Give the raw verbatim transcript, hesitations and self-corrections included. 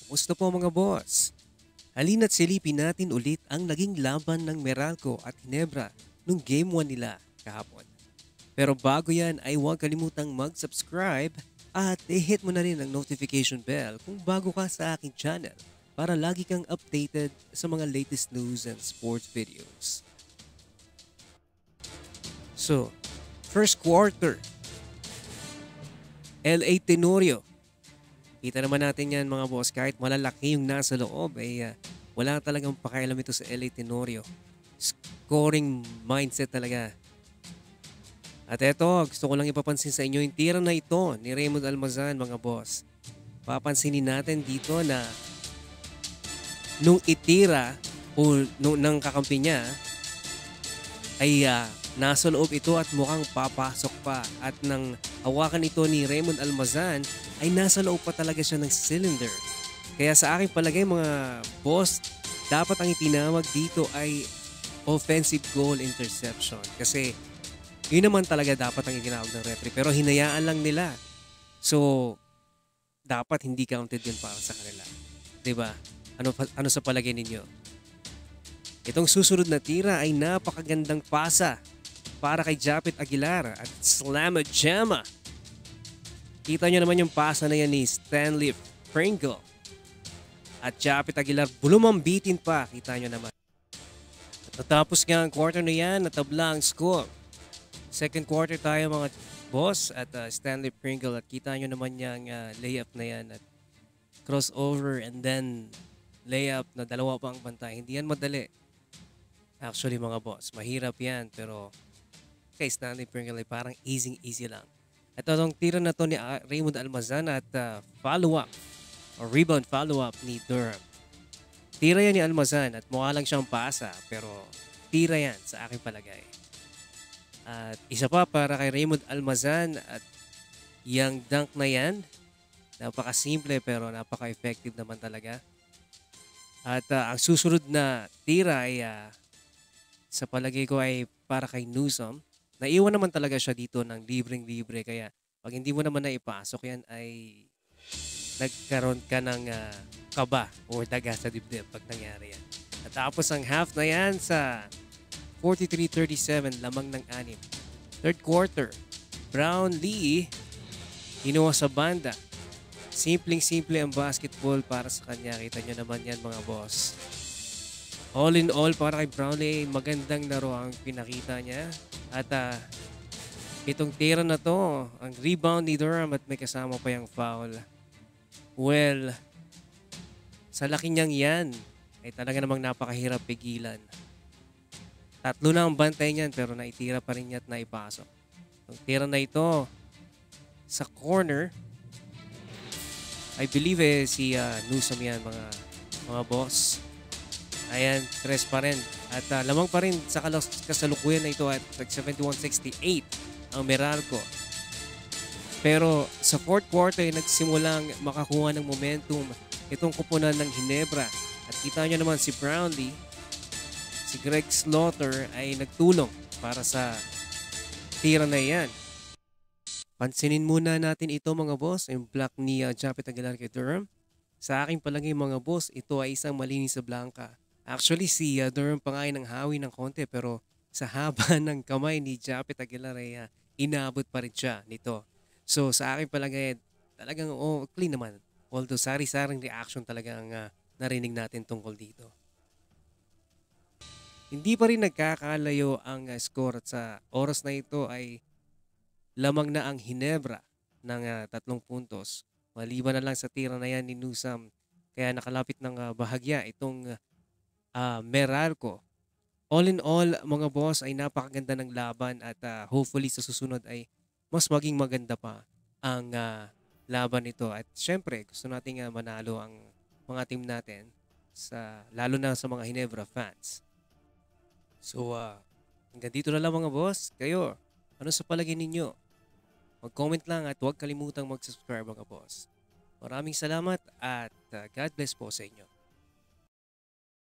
Musta po mga boss? Halina't silipin natin ulit ang naging laban ng Meralco at Ginebra nung Game one nila kahapon. Pero bago yan ay huwag kalimutang mag-subscribe at i-hit mo na rin ang notification bell kung bago ka sa aking channel para lagi kang updated sa mga latest news and sports videos. So, first quarter, L A Tenorio. Kita naman natin yan mga boss, kahit malalaki yung nasa loob, ay uh, wala talagang pakialam ito sa L A Tenorio. Scoring mindset talaga. At eto, gusto ko lang ipapansin sa inyo yung tira na ito ni Raymond Almazan mga boss. Papansinin natin dito na nung itira o nung, ng kakampi niya ay uh, nasa loob ito at mukhang papasok pa. At nang hawakan ito ni Raymond Almazan ay nasa loob pa talaga siya ng cylinder. Kaya sa aking palagay mga boss, dapat ang itinawag dito ay offensive goal interception. Kasi yun naman talaga dapat ang itinawag ng referee. Pero hinayaan lang nila. So, dapat hindi counted yun para sa kanila. Diba? Ano, ano sa palagay ninyo? Itong susunod na tira ay napakagandang pasa para kay Japet Aguilar at Slamma Jamma. Kita nyo naman yung pasa na yan ni Stanley Pringle. At Japet Aguilar bulumambitin pa. Kita nyo naman. At natapos nga ang quarter na yan, natabla ang score. Second quarter tayo mga boss at uh, Stanley Pringle. At kita nyo naman yung uh, layup na yan. At crossover and then layup na dalawa pa ang bantay. Hindi yan madali. Actually mga boss, mahirap yan. Pero kay Stanley Pringle ay parang easy-easy lang. Ito itong tira na to ni Raymond Almazan at uh, follow-up or rebound follow-up ni Durham. Tira yan ni Almazan at mukha lang siyang pasa pero tira yan sa aking palagay. At isa pa para kay Raymond Almazan at yung dunk na yan. Napaka-simple pero napaka-effective naman talaga. At uh, ang susunod na tira ay uh, sa palagay ko ay para kay Newsom. Naiwan naman talaga siya dito ng libreng-libre. Kaya pag hindi mo naman naipasok yan ay nagkaroon ka ng uh, kaba o daga sa dibdib pag nangyari yan. At tapos ang half na yan sa forty-three thirty-seven lamang ng anim. Third quarter, Brownlee kinuha sa banda. Simpleng-simple ang basketball para sa kanya. Kita nyo naman yan mga boss. All in all, para kay Brownlee, magandang laro ang pinakita niya. At uh, itong tira na to, ang rebound ni Durham at may kasama pa yung foul. Well, sa laki niyang yan, ay talaga namang napakahirap pigilan. Tatlo na ang bantay niyan pero naitira pa rin niya at naipasok. Itong tira na ito sa corner, I believe eh si uh, Newsom yan mga, mga boss. Ayan, tres pa rin. At uh, lamang pa rin sa kasalukuyan na ito at seventy-one sixty-eight ang Meralco. Pero sa fourth quarter ay nagsimulang makakuha ng momentum itong kupunan ng Ginebra. At kita nyo naman si Brownlee, si Greg Slaughter ay nagtulong para sa tira na yan. Pansinin muna natin ito mga boss, yung block ni uh, Japet Aguilar kay Durham. Sa aking palagay mga boss, ito ay isang malinis sa blanca. Actually si uh, Durham pa nga ay nang hawi ng konti pero sa haba ng kamay ni Japet Aguilar ay uh, inaabot pa rin siya nito. So sa aking palagay talagang oh, clean naman. Although sari-saring reaction talaga ang uh, narinig natin tungkol dito. Hindi pa rin nagkakalayo ang uh, score at sa oras na ito ay lamang na ang Ginebra ng uh, tatlong puntos. Maliban na lang sa tira na yan ni Newsom. Kaya nakalapit ng uh, bahagya itong uh, Meralco. All in all, mga boss, ay napakaganda ng laban at uh, hopefully sa susunod ay mas maging maganda pa ang uh, laban ito. At syempre, gusto nating uh, manalo ang mga team natin, sa, lalo na sa mga Ginebra fans. So, uh, hanggang dito na lang mga boss. Kayo, ano sa palagay ninyo? Mag-comment lang at huwag kalimutang mag-subscribe mga boss. Maraming salamat at uh, God bless po sa inyo.